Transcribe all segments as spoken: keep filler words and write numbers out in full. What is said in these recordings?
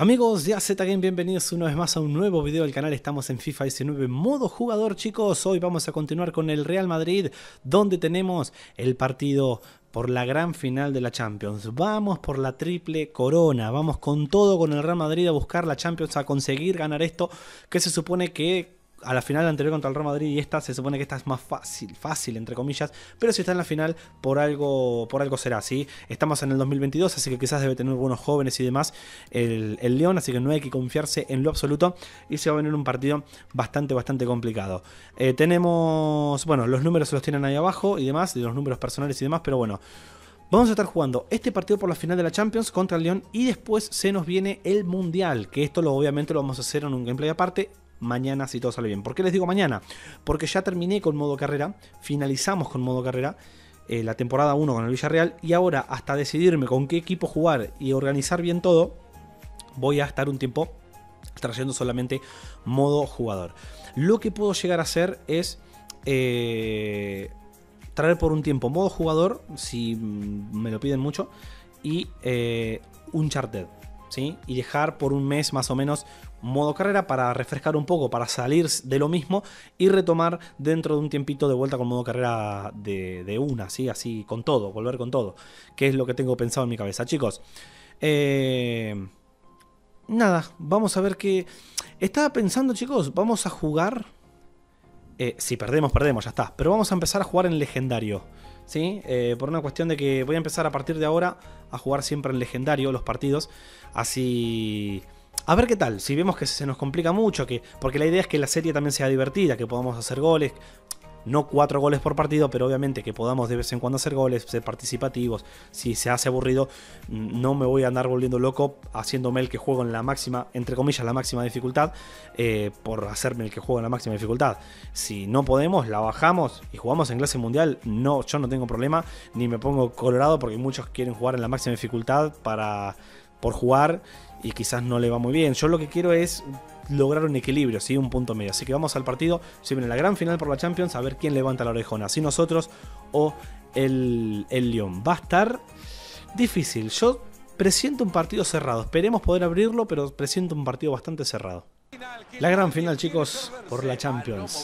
Amigos de A Z Game, bienvenidos una vez más a un nuevo video del canal. Estamos en FIFA diecinueve modo jugador, chicos. Hoy vamos a continuar con el Real Madrid, donde tenemos el partido por la gran final de la Champions. Vamos por la triple corona, vamos con todo con el Real Madrid a buscar la Champions, a conseguir ganar esto, que se supone que a la final anterior contra el Real Madrid y esta se supone que esta es más fácil, fácil entre comillas, pero si está en la final por algo, por algo será, ¿sí? Estamos en el dos mil veintidós, así que quizás debe tener buenos jóvenes y demás el, el León, así que no hay que confiarse en lo absoluto y se va a venir un partido bastante, bastante complicado. Eh, tenemos, bueno, los números se los tienen ahí abajo y demás, de los números personales y demás, pero bueno. Vamos a estar jugando este partido por la final de la Champions contra el León y después se nos viene el Mundial, que esto lo, obviamente lo vamos a hacer en un gameplay aparte. Mañana si todo sale bien. ¿Por qué les digo mañana? Porque ya terminé con modo carrera, finalizamos con modo carrera eh, la temporada uno con el Villarreal y ahora hasta decidirme con qué equipo jugar y organizar bien todo, voy a estar un tiempo trayendo solamente modo jugador. Lo que puedo llegar a hacer es eh, traer por un tiempo modo jugador, si me lo piden mucho, y eh, Uncharted, ¿sí? Y dejar por un mes más o menos modo carrera para refrescar un poco, para salir de lo mismo y retomar dentro de un tiempito de vuelta con modo carrera de, de una, ¿sí? Así con todo, volver con todo, que es lo que tengo pensado en mi cabeza, chicos. Eh, nada, vamos a ver qué... Estaba pensando, chicos, vamos a jugar... Eh, si perdemos, perdemos, ya está. Pero vamos a empezar a jugar en legendario, ¿sí? Eh, por una cuestión de que voy a empezar a partir de ahora a jugar siempre en legendario los partidos. Así... A ver qué tal, si vemos que se nos complica mucho, que porque la idea es que la serie también sea divertida, que podamos hacer goles, no cuatro goles por partido, pero obviamente que podamos de vez en cuando hacer goles, ser participativos. Si se hace aburrido, no me voy a andar volviendo loco haciéndome el que juego en la máxima, entre comillas, la máxima dificultad, eh, por hacerme el que juego en la máxima dificultad. Si no podemos, la bajamos y jugamos en clase mundial, no, yo no tengo problema, ni me pongo colorado porque muchos quieren jugar en la máxima dificultad para... por jugar y quizás no le va muy bien. Yo lo que quiero es lograr un equilibrio, ¿sí? Un punto medio. Así que vamos al partido. Se viene la gran final por la Champions, a ver quién levanta la orejona, si nosotros o el, el León. Va a estar difícil. Yo presiento un partido cerrado. Esperemos poder abrirlo, pero presiento un partido bastante cerrado. La gran final, chicos, por la Champions.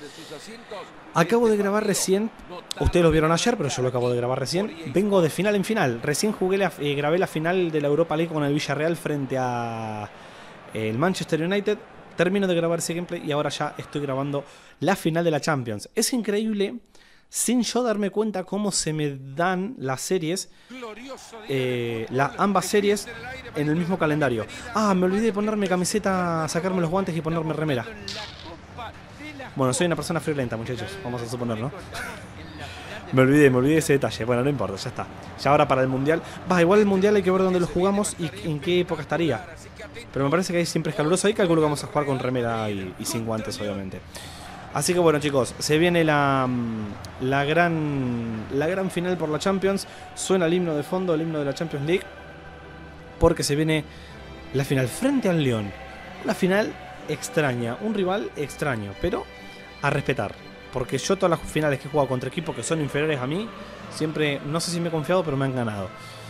Acabo de grabar recién, ustedes lo vieron ayer, pero yo lo acabo de grabar recién. Vengo de final en final. Recién jugué la, eh, grabé la final de la Europa League con el Villarreal frente a eh, el Manchester United. Termino de grabar ese gameplay y ahora ya estoy grabando la final de la Champions. Es increíble, sin yo darme cuenta cómo se me dan las series, eh, la, ambas series en el mismo calendario. Ah, me olvidé de ponerme camiseta, sacarme los guantes y ponerme remera. Bueno, soy una persona friolenta, muchachos, vamos a suponer, ¿no? me olvidé, me olvidé de ese detalle. Bueno, no importa, ya está. Ya ahora para el Mundial. Va, igual el Mundial hay que ver dónde lo jugamos y en qué época estaría. Pero me parece que ahí siempre es caluroso. Ahí calculo que vamos a jugar con remera y, y sin guantes, obviamente. Así que bueno, chicos, se viene la, la, gran, la gran final por la Champions. Suena el himno de fondo, el himno de la Champions League, porque se viene la final frente al León. Una final extraña, un rival extraño, pero a respetar. Porque yo todas las finales que he jugado contra equipos que son inferiores a mí, siempre, no sé si me he confiado, pero me han ganado.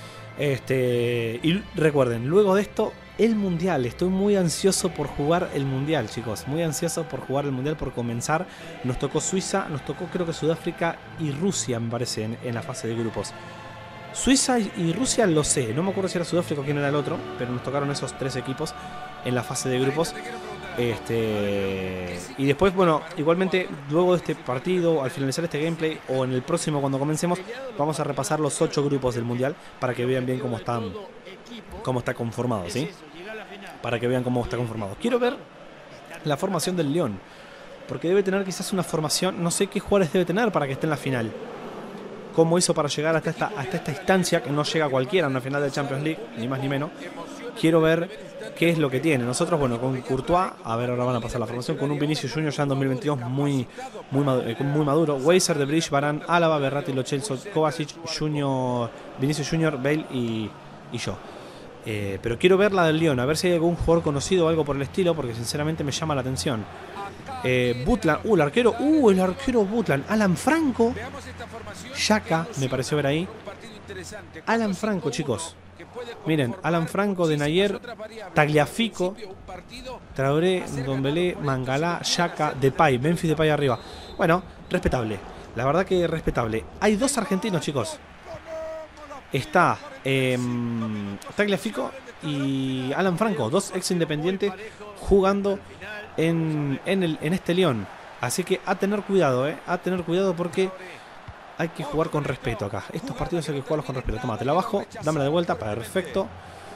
Este, y recuerden, luego de esto, el Mundial. Estoy muy ansioso por jugar el Mundial, chicos. Muy ansioso por jugar el Mundial, por comenzar. Nos tocó Suiza, nos tocó creo que Sudáfrica y Rusia, me parece, en, en la fase de grupos. Suiza y Rusia lo sé. No me acuerdo si era Sudáfrica o quién era el otro, pero nos tocaron esos tres equipos en la fase de grupos. Este, y después, bueno, igualmente, luego de este partido, al finalizar este gameplay, o en el próximo cuando comencemos, vamos a repasar los ocho grupos del Mundial para que vean bien cómo están, cómo está conformado, ¿sí? Para que vean cómo está conformado. Quiero ver la formación del León, porque debe tener quizás una formación, no sé qué jugadores debe tener para que esté en la final. Cómo hizo para llegar hasta esta, hasta esta instancia, que no llega cualquiera en una final de Champions League, ni más ni menos. Quiero ver qué es lo que tiene. Nosotros, bueno, con Courtois, a ver, ahora van a pasar la formación, con un Vinicius Junior ya en dos mil veintidós muy, muy, maduro, muy maduro. Weiser, De Bridge, Varane, Álava, Verratti, Lo Celso, Kovacic, Junior, Vinicius Junior, Bale y, y yo. Eh, pero quiero ver la del León, a ver si hay algún jugador conocido o algo por el estilo, porque sinceramente me llama la atención. Eh, Butland, uh, el arquero, uh, el arquero Butland, Alan Franco, Xhaka, me pareció ver ahí. Alan Franco, chicos. Miren, Alan Franco, Denayer, Tagliafico, Traoré, Ndombele, Mangala, Xhaka, Depay, Memphis Depay arriba. Bueno, respetable. La verdad que respetable. Hay dos argentinos, chicos. Está eh, Tagliafico y Alan Franco, dos ex independientes jugando en, en, el, en este Lyon. Así que a tener cuidado, eh, a tener cuidado porque hay que jugar con respeto acá. Estos partidos hay que jugarlos con respeto. Toma, te la bajo, dámela de vuelta, perfecto.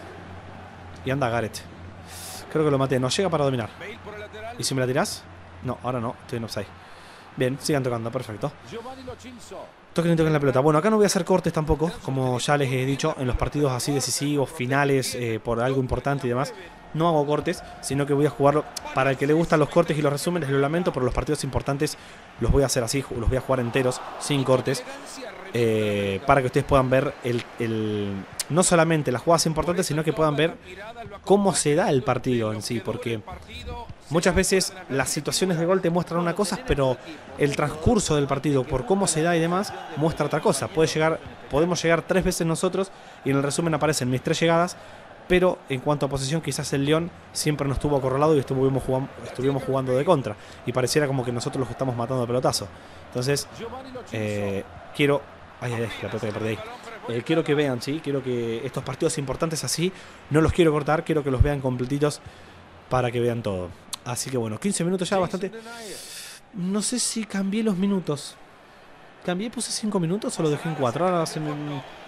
Y anda Gareth. Creo que lo maté, no llega para dominar. ¿Y si me la tirás? No, ahora no, estoy en offside. Bien, sigan tocando, perfecto. Toquen y toquen la pelota. Bueno, acá no voy a hacer cortes tampoco, como ya les he dicho, en los partidos así decisivos, finales, eh, por algo importante y demás. No hago cortes, sino que voy a jugarlo. Para el que le gustan los cortes y los resúmenes, lo lamento, pero los partidos importantes los voy a hacer así, los voy a jugar enteros, sin cortes. Eh, para que ustedes puedan ver el, el, no solamente las jugadas importantes, sino que puedan ver cómo se da el partido en sí. Porque muchas veces las situaciones de gol te muestran una cosa, pero el transcurso del partido, por cómo se da y demás, muestra otra cosa. Puede llegar, podemos llegar tres veces nosotros y en el resumen aparecen mis tres llegadas. Pero en cuanto a posesión, quizás el Lyon siempre nos tuvo acorralado y estuvimos jugando, estuvimos jugando de contra. Y pareciera como que nosotros los estamos matando de pelotazo. Entonces, eh, quiero... Ay, ay, ay, la pelota que perdí ahí. Eh, quiero que vean, ¿sí? Quiero que estos partidos importantes así, no los quiero cortar, quiero que los vean completitos para que vean todo. Así que bueno, quince minutos ya, bastante... No sé si cambié los minutos. ¿Cambié, puse cinco minutos o lo dejé en cuatro? Ahora se me...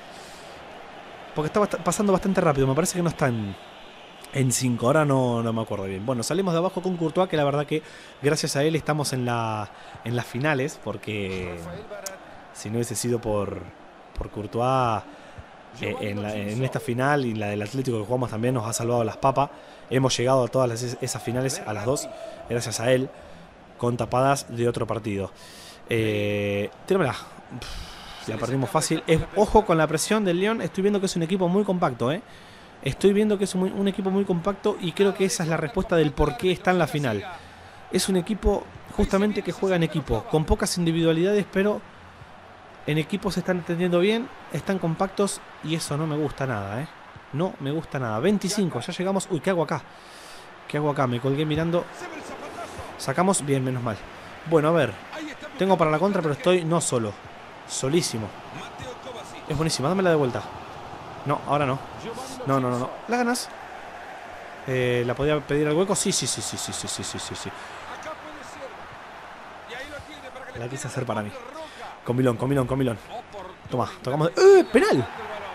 Porque estaba pasando bastante rápido. Me parece que no está en cinco. Ahora no, no me acuerdo bien. Bueno, salimos de abajo con Courtois, que la verdad que gracias a él estamos en, la, en las finales. Porque si no hubiese sido por, por Courtois eh, en, la, en esta final y la del Atlético que jugamos también nos ha salvado las papas. Hemos llegado a todas las, esas finales, a las dos, gracias a él, con tapadas de otro partido. Eh, tíramela. La perdimos fácil. Es, ojo con la presión del Lyon. Estoy viendo que es un equipo muy compacto, ¿eh? Estoy viendo que es un, un equipo muy compacto y creo que esa es la respuesta del por qué está en la final. Es un equipo justamente que juega en equipo, con pocas individualidades, pero en equipo se están entendiendo bien, están compactos y eso no me gusta nada, ¿eh? No me gusta nada. veinticinco, ya llegamos. Uy, ¿qué hago acá? ¿Qué hago acá? Me colgué mirando. Sacamos, bien, menos mal. Bueno, a ver. Tengo para la contra, pero estoy no solo. Solísimo. Es buenísima, dámela de vuelta. No, ahora no. No, no, no, no. ¿La ganas? Eh, ¿La podía pedir al hueco? Sí, sí, sí, sí, sí, sí, sí, sí, sí, sí. La quise hacer para mí. Con Milón, con Milón, con Milón. Toma, tocamos. ¡Eh! ¡Penal!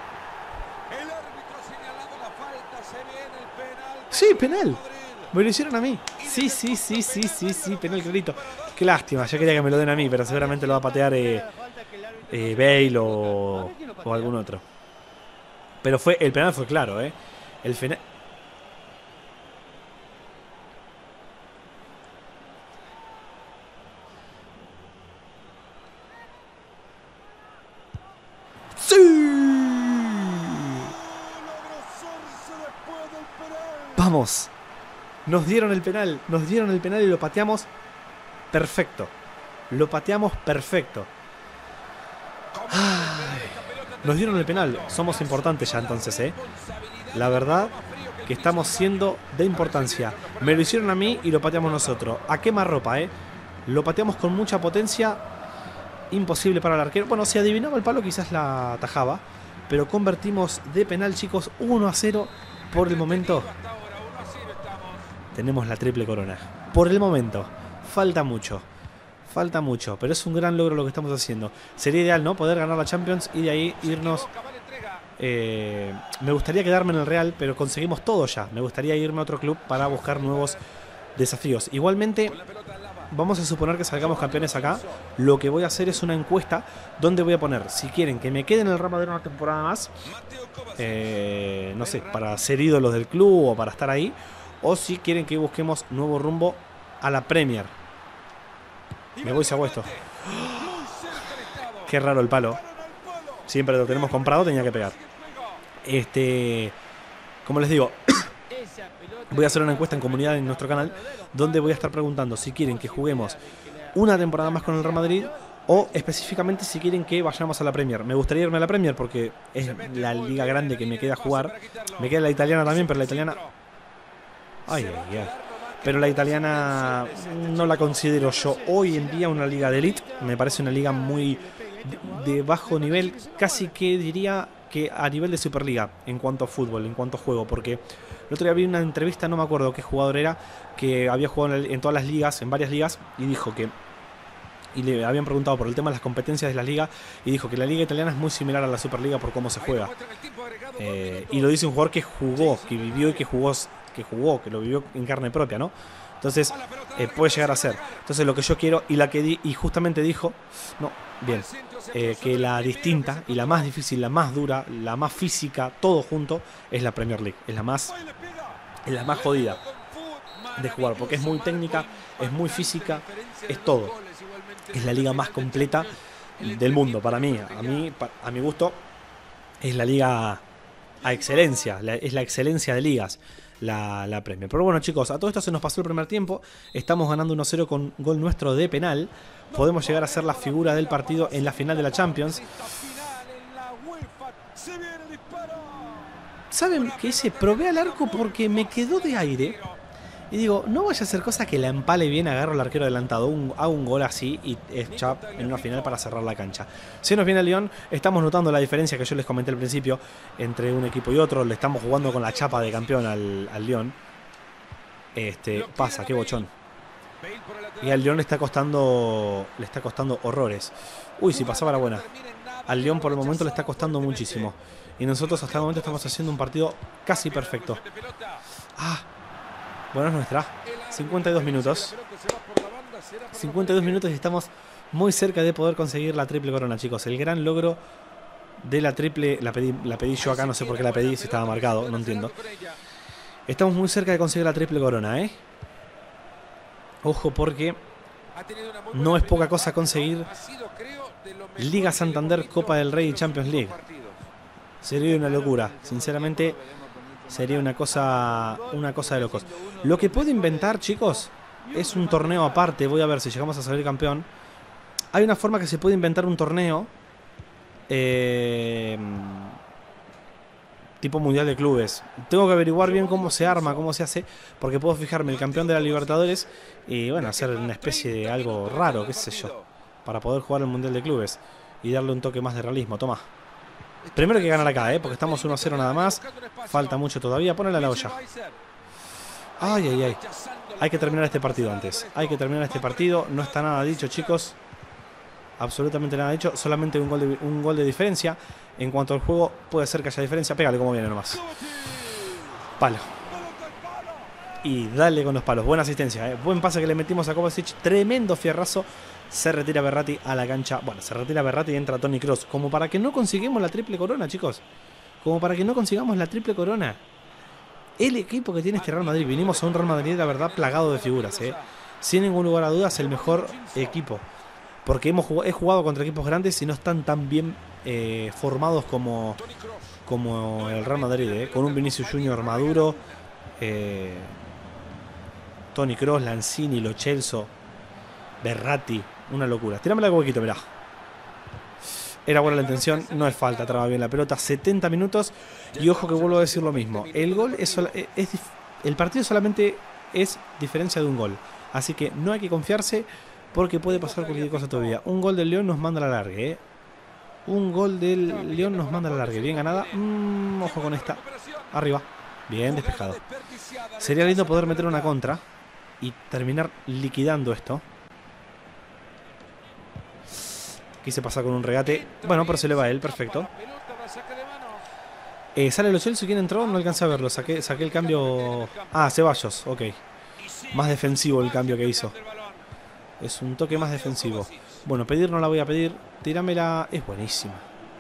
Sí, penal. Me lo hicieron a mí. Sí, sí, sí, sí, sí, sí, penal clarito. Qué lástima, ya quería que me lo den a mí, pero seguramente lo va a patear eh, eh, Bale o, o algún otro. Pero fue, el penal fue claro, ¿eh? El penal... ¡Sí! ¡Vamos! Nos dieron el penal, nos dieron el penal y lo pateamos perfecto. Lo pateamos perfecto. Ay, nos dieron el penal. Somos importantes ya entonces, ¿eh? La verdad que estamos siendo de importancia. Me lo hicieron a mí y lo pateamos nosotros. A quemarropa, ¿eh? Lo pateamos con mucha potencia. Imposible para el arquero. Bueno, si adivinaba el palo quizás la atajaba. Pero convertimos de penal, chicos, uno a cero. Por el momento tenemos la triple corona. Por el momento. Falta mucho. Falta mucho. Pero es un gran logro lo que estamos haciendo. Sería ideal, ¿no? Poder ganar la Champions y de ahí irnos... Eh, me gustaría quedarme en el Real, pero conseguimos todo ya. Me gustaría irme a otro club para buscar nuevos desafíos. Igualmente, vamos a suponer que salgamos campeones acá. Lo que voy a hacer es una encuesta donde voy a poner, si quieren que me quede en el Real Madrid una temporada más, eh, no sé, para ser ídolos del club o para estar ahí, o si quieren que busquemos nuevo rumbo a la Premier. Me voy si hago esto. Qué raro el palo. Siempre lo tenemos comprado, tenía que pegar. Este, como les digo, voy a hacer una encuesta en comunidad en nuestro canal donde voy a estar preguntando si quieren que juguemos una temporada más con el Real Madrid O específicamente si quieren que vayamos a la Premier. Me gustaría irme a la Premier porque es la liga grande que me queda jugar. Me queda la italiana también, pero la italiana... Ay, ay, ay. Pero la italiana no la considero yo hoy en día una liga de elite. Me parece una liga muy de, de bajo nivel. Casi que diría que a nivel de Superliga en cuanto a fútbol, en cuanto a juego. Porque el otro día vi una entrevista, no me acuerdo qué jugador era, que había jugado en, el, en todas las ligas, en varias ligas, y dijo que... Y le habían preguntado por el tema de las competencias de la liga y dijo que la liga italiana es muy similar a la Superliga por cómo se juega. Eh, y lo dice un jugador que jugó, que vivió y que jugó, que jugó, que lo vivió en carne propia, ¿no? Entonces eh, puede llegar a ser. Entonces lo que yo quiero y la que di, y justamente dijo, no, bien, eh, que la distinta y la más difícil, la más dura, la más física, todo junto es la Premier League, es la más, es la más jodida de jugar porque es muy técnica, es muy física, es todo. Es la liga más completa del mundo para mí. A mí, a mi gusto, es la liga a excelencia. La, es la excelencia de ligas, la, la Premier. Pero bueno, chicos, a todo esto se nos pasó el primer tiempo. Estamos ganando uno cero con gol nuestro de penal. Podemos llegar a ser la figura del partido en la final de la Champions. ¿Saben qué hice? Probé al arco porque me quedó de aire. Y digo, no vaya a ser cosa que la empale bien, agarro al arquero adelantado, un, hago un gol así y es chap en una final para cerrar la cancha. Se nos viene el Lyon, estamos notando la diferencia que yo les comenté al principio entre un equipo y otro, le estamos jugando con la chapa de campeón al, al Lyon. Este, pasa, qué bochón. Y al Lyon le está costando, le está costando horrores. Uy, si pasaba la buena. Al Lyon por el momento le está costando muchísimo. Y nosotros hasta el momento estamos haciendo un partido casi perfecto. Ah. Bueno, es nuestra. cincuenta y dos minutos. cincuenta y dos minutos y estamos muy cerca de poder conseguir la triple corona, chicos. El gran logro de la triple... La pedí, la pedí yo acá, no sé por qué la pedí, si estaba marcado, no entiendo. Estamos muy cerca de conseguir la triple corona, ¿eh? Ojo porque no es poca cosa conseguir Liga Santander, Copa del Rey y Champions League. Sería una locura, sinceramente... Sería una cosa una cosa de locos. Lo que puedo inventar, chicos, es un torneo aparte. Voy a ver si llegamos a salir campeón. Hay una forma que se puede inventar un torneo eh, tipo mundial de clubes. Tengo que averiguar bien cómo se arma, cómo se hace, porque puedo fijarme el campeón de la Libertadores y bueno, hacer una especie de algo raro, qué sé yo, para poder jugar el mundial de clubes y darle un toque más de realismo. Toma. Primero hay que ganar acá, ¿eh? Porque estamos uno a cero nada más. Falta mucho todavía. Ponle a la olla. Ay, ay, ay. Hay que terminar este partido antes. Hay que terminar este partido. No está nada dicho, chicos. Absolutamente nada dicho. Solamente un gol de, un gol de diferencia. En cuanto al juego, puede ser que haya diferencia. Pégale como viene nomás. Palo. Y dale con los palos. Buena asistencia, ¿eh? Buen pase que le metimos a Kovacic. Tremendo fierrazo. Se retira Berratti a la cancha. Bueno, se retira Berratti y entra Toni Kroos. Como para que no consigamos la triple corona, chicos. Como para que no consigamos la triple corona. El equipo que tiene este Real Madrid. Vinimos a un Real Madrid, la verdad, plagado de figuras, ¿eh? Sin ningún lugar a dudas, el mejor equipo. Porque hemos jugado, he jugado contra equipos grandes y no están tan bien eh, formados como, como el Real Madrid, ¿eh? Con un Vinicius Junior maduro. Eh, Toni Kroos, Lanzini, Lo Celso, Berratti. Una locura. Tirame el huequito, mirá. Era buena la intención, no es falta, traba bien la pelota. setenta minutos y ojo que vuelvo a decir lo mismo. El gol es, es el partido solamente es diferencia de un gol. Así que no hay que confiarse porque puede pasar cualquier cosa todavía. Un gol del León nos manda a la larga, ¿eh? Un gol del León nos manda a la larga. Bien ganada. Mm, ojo con esta. Arriba. Bien despejado. Sería lindo poder meter una contra y terminar liquidando esto. Quise pasar con un regate. Bueno, pero se le va a él, perfecto. Eh, sale Lo Celso. ¿Quién entró? No alcancé a verlo. Saqué, saqué el cambio. Ah, Ceballos, ok. Más defensivo el cambio que hizo. Es un toque más defensivo. Bueno, pedir no la voy a pedir. Tíramela. Es buenísima.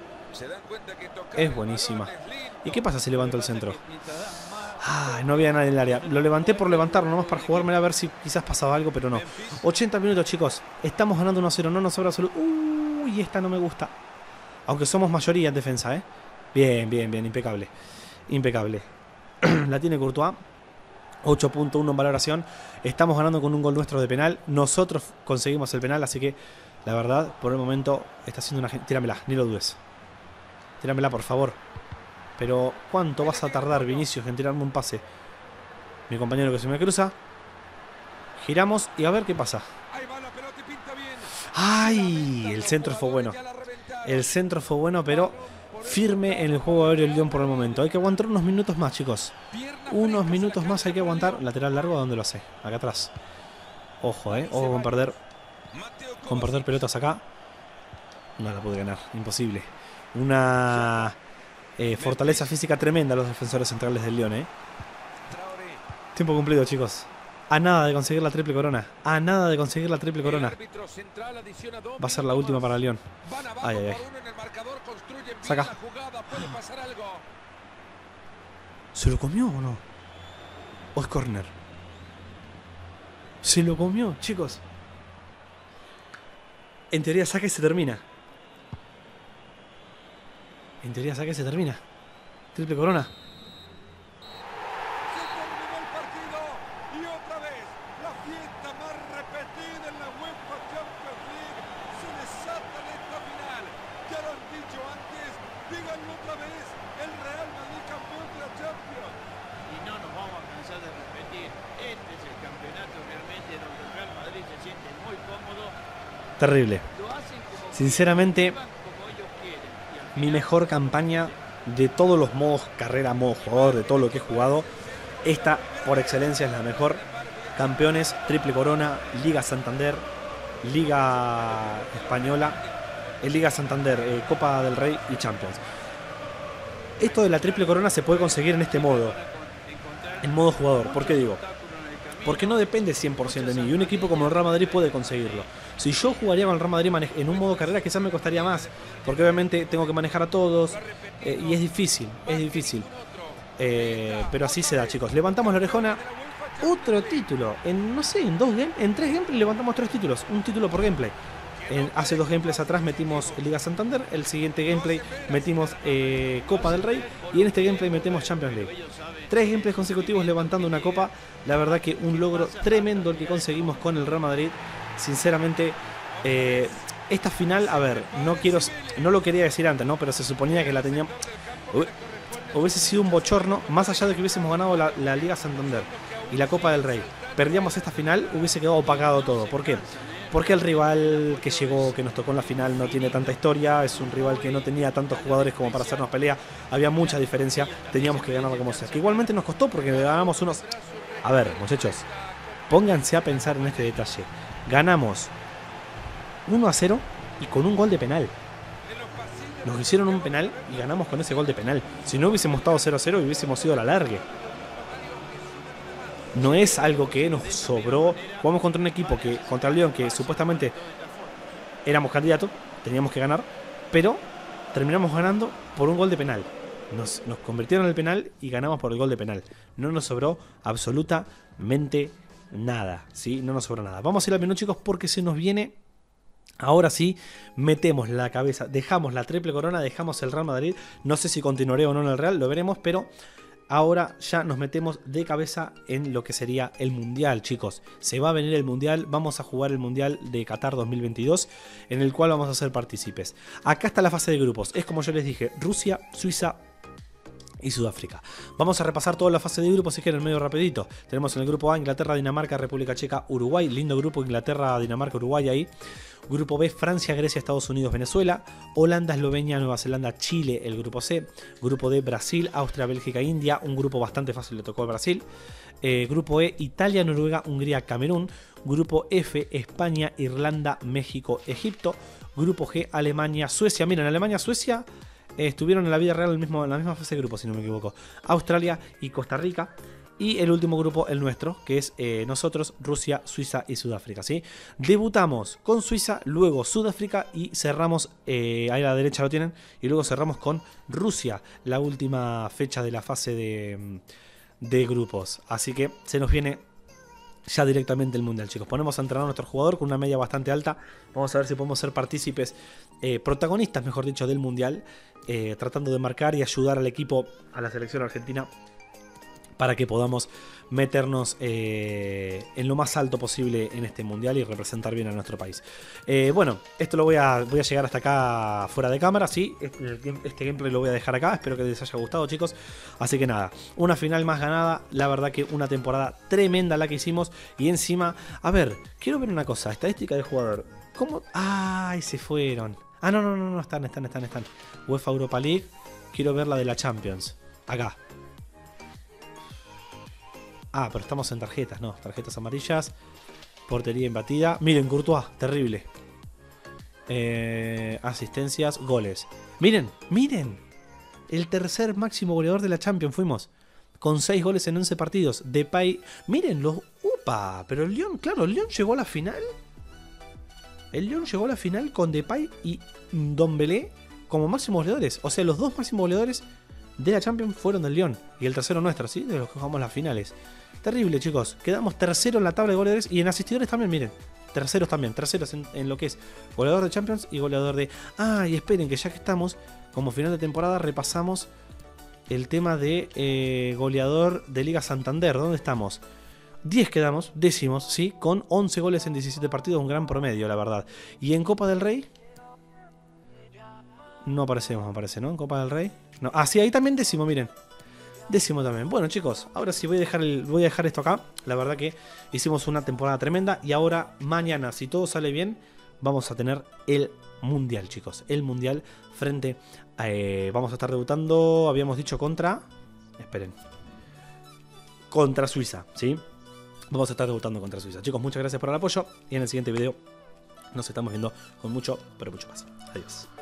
Es buenísima. ¿Y qué pasa si levanto el centro? Ah, no había nadie en el área. Lo levanté por levantarlo, nomás para jugármela a ver si quizás pasaba algo, pero no. ochenta minutos, chicos. Estamos ganando uno a cero. No nos sobra solo. Uy, esta no me gusta. Aunque somos mayoría en defensa, ¿eh? Bien, bien, bien. Impecable. Impecable. La tiene Courtois. ocho punto uno en valoración. Estamos ganando con un gol nuestro de penal. Nosotros conseguimos el penal, así que La verdad, por el momento está haciendo una... Tíramela, ni lo dudes. Tíramela, por favor. Pero, ¿cuánto vas a tardar, Vinicius, en tirarme un pase? Mi compañero que se me cruza. Giramos y a ver qué pasa. ¡Ay! El centro fue bueno. El centro fue bueno, pero firme en el juego aéreo el Lyon por el momento. Hay que aguantar unos minutos más, chicos. Unos minutos más hay que aguantar. Lateral largo, ¿a dónde lo hace? Acá atrás. Ojo, eh. Ojo con perder. Con perder pelotas acá. No la pude ganar. Imposible. Una eh, fortaleza física tremenda los defensores centrales del Lyon, eh. Tiempo cumplido, chicos. A nada de conseguir la triple corona. A nada de conseguir la triple corona. Va a ser la última para Lyon. Ay, ay, ay. Saca. ¿Se lo comió o no? ¿O es corner? Se lo comió, chicos. En teoría saca y se termina. En teoría saca y se termina. Triple corona. Terrible. Sinceramente, mi mejor campaña de todos los modos carrera, modo jugador, de todo lo que he jugado. Esta, por excelencia, es la mejor. Campeones, triple corona, Liga Santander, Liga Española, eh, Liga Santander, eh, Copa del Rey y Champions. Esto de la triple corona se puede conseguir en este modo, en modo jugador. ¿Por qué digo? Porque no depende cien por ciento de mí. Y un equipo como el Real Madrid puede conseguirlo. Si yo jugaría con el Real Madrid en un modo carrera, quizás me costaría más. Porque obviamente tengo que manejar a todos. Eh, y es difícil, es difícil. Eh, pero así se da, chicos. Levantamos la orejona. Otro título. En, no sé, en dos game, en tres gameplays levantamos tres títulos. Un título por gameplay. En, hace dos gameplays atrás metimos Liga Santander. El siguiente gameplay metimos eh, Copa del Rey. Y en este gameplay metemos Champions League. Tres gameplays consecutivos levantando una copa. La verdad que un logro tremendo el que conseguimos con el Real Madrid. Sinceramente, eh, esta final, a ver, no quiero, no lo quería decir antes, ¿no? Pero se suponía que la teníamos. Hubiese sido un bochorno, más allá de que hubiésemos ganado la, la Liga Santander y la Copa del Rey. Perdíamos esta final, hubiese quedado opacado todo. ¿Por qué? Porque el rival que llegó, que nos tocó en la final, no tiene tanta historia. Es un rival que no tenía tantos jugadores como para hacernos pelea. Había mucha diferencia. Teníamos que ganarlo como sea. Que igualmente nos costó porque ganamos unos... A ver, muchachos, pónganse a pensar en este detalle. Ganamos uno a cero y con un gol de penal. Nos hicieron un penal y ganamos con ese gol de penal. Si no hubiésemos estado cero a cero y hubiésemos ido a la largue. No es algo que nos sobró. Jugamos contra un equipo que, contra el Lyon, que supuestamente éramos candidatos, teníamos que ganar, pero terminamos ganando por un gol de penal. Nos, nos convirtieron en el penal y ganamos por el gol de penal. No nos sobró absolutamente nada, ¿sí? No nos sobró nada. Vamos a ir al menú, chicos, porque se nos viene... Ahora sí, metemos la cabeza, dejamos la triple corona, dejamos el Real Madrid. No sé si continuaré o no en el Real, lo veremos, pero... Ahora ya nos metemos de cabeza en lo que sería el Mundial, chicos. Se va a venir el Mundial, vamos a jugar el Mundial de Qatar dos mil veintidós, en el cual vamos a ser partícipes. Acá está la fase de grupos, es como yo les dije, Rusia, Suiza y Sudáfrica. Vamos a repasar toda la fase de grupos, si quieren, medio rapidito. Tenemos en el grupo A, Inglaterra, Dinamarca, República Checa, Uruguay. Lindo grupo, Inglaterra, Dinamarca, Uruguay ahí. Grupo B, Francia, Grecia, Estados Unidos, Venezuela. Holanda, Eslovenia, Nueva Zelanda, Chile, el grupo C. Grupo D, Brasil, Austria, Bélgica, India. Un grupo bastante fácil, le tocó a Brasil. Eh, grupo E, Italia, Noruega, Hungría, Camerún. Grupo F, España, Irlanda, México, Egipto. Grupo G, Alemania, Suecia. Miren, Alemania, Suecia eh, estuvieron en la vida real en, el mismo, en la misma fase de grupo, si no me equivoco. Australia y Costa Rica. Y el último grupo, el nuestro, que es eh, nosotros, Rusia, Suiza y Sudáfrica, ¿sí? Debutamos con Suiza, luego Sudáfrica y cerramos, eh, ahí a la derecha lo tienen, y luego cerramos con Rusia, la última fecha de la fase de, de grupos. Así que se nos viene ya directamente el Mundial, chicos. Ponemos a entrenar a nuestro jugador con una media bastante alta. Vamos a ver si podemos ser partícipes, eh, protagonistas, mejor dicho, del Mundial, eh, tratando de marcar y ayudar al equipo, a la selección argentina, para que podamos meternos eh, en lo más alto posible en este mundial y representar bien a nuestro país. Eh, bueno, esto lo voy a, voy a llegar hasta acá fuera de cámara, sí, este, este gameplay lo voy a dejar acá, espero que les haya gustado, chicos. Así que nada, una final más ganada, la verdad que una temporada tremenda la que hicimos y encima, a ver, quiero ver una cosa, estadística del jugador, ¿cómo? Ay, se fueron. Ah, no, no, no, no, están, están, están, están. UEFA Europa League, quiero ver la de la Champions, acá. Ah, pero estamos en tarjetas, no, tarjetas amarillas. Portería imbatida. Miren, Courtois, terrible. Eh, asistencias, goles. Miren, miren. El tercer máximo goleador de la Champions fuimos. Con seis goles en once partidos. Depay. Miren, los... ¡Upa! Pero el Lyon, claro, el Lyon llegó a la final. El Lyon llegó a la final con Depay y Ndombele como máximos goleadores. O sea, los dos máximos goleadores de la Champions fueron del Lyon. Y el tercero nuestro, ¿sí? De los que jugamos las finales. Terrible, chicos. Quedamos tercero en la tabla de goleadores. Y en asistidores también, miren. Terceros también. Terceros en, en lo que es goleador de Champions y goleador de... Ah, y esperen que ya que estamos, como final de temporada, repasamos el tema de eh, goleador de Liga Santander. ¿Dónde estamos? diez quedamos, décimos, ¿sí? Con once goles en diecisiete partidos. Un gran promedio, la verdad. Y en Copa del Rey... No aparecemos, me parece, ¿no? En Copa del Rey. No. Ah, sí, ahí también décimo, miren. Décimo también. Bueno, chicos, ahora sí voy a dejar el, voy a dejar esto acá. La verdad que hicimos una temporada tremenda. Y ahora, mañana, si todo sale bien, vamos a tener el Mundial, chicos. El Mundial frente a... Eh, vamos a estar debutando, habíamos dicho, contra... Esperen. Contra Suiza, ¿sí? Vamos a estar debutando contra Suiza. Chicos, muchas gracias por el apoyo. Y en el siguiente video nos estamos viendo con mucho, pero mucho más. Adiós.